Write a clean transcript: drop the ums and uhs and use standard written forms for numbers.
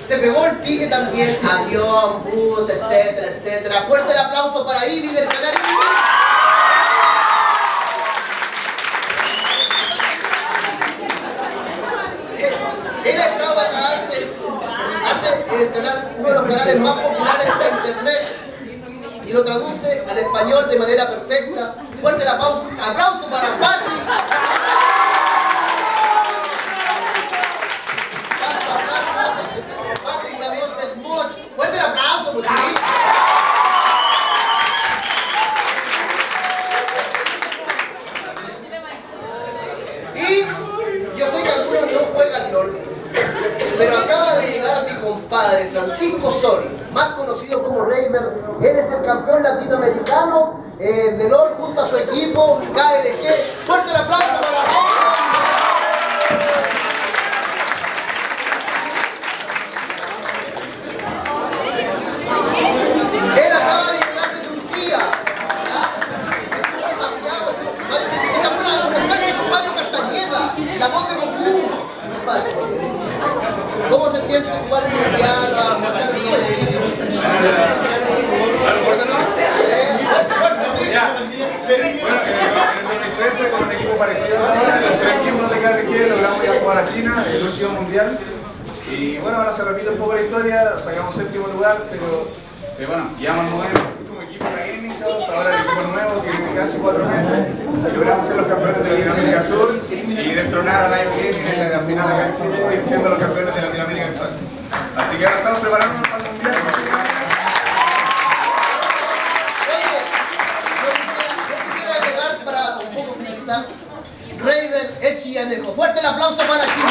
se pegó el pique también, avión, bus, etcétera, etcétera. Fuerte el aplauso para Ivy del canal Ivy. Él ha estado acá antes, hace el canal, uno de los canales más populares de internet y lo traduce al español de manera perfecta. Fuerte el aplauso para Patrick. Patrick, la voz de Smoch. Fuerte el aplauso, muchachos. Y yo sé que algunos no juegan LOL, pero acaba de llegar mi compadre Francisco Osorio, más conocido como Reimer. Él es el campeón latinoamericano de LOL junto a su equipo KLG. Fuerte el aplauso para Reimer. Él acaba de llegar de Turquía. Se sacó una selfie con Mario Castañeda, la voz de Goku. ¿Cómo se siente jugar en mundial? En 2013 con un equipo parecido, los 3 equipos de KLG logramos ya jugar a China, el último mundial. Y bueno, ahora se repite un poco la historia, sacamos 7º lugar, pero bueno, llevamos 9 meses como equipo de gaming, ahora el equipo nuevo que tiene casi 4 meses, y logramos ser los campeones de Latinoamérica Sur y destronar a Live Gaming en la final acá en Chile, siendo los campeones de Latinoamérica actual. Así que ahora estamos preparándonos para el mundial. Para un poco finalizar, Raven, el chillanejo. Fuerte el aplauso para Chile.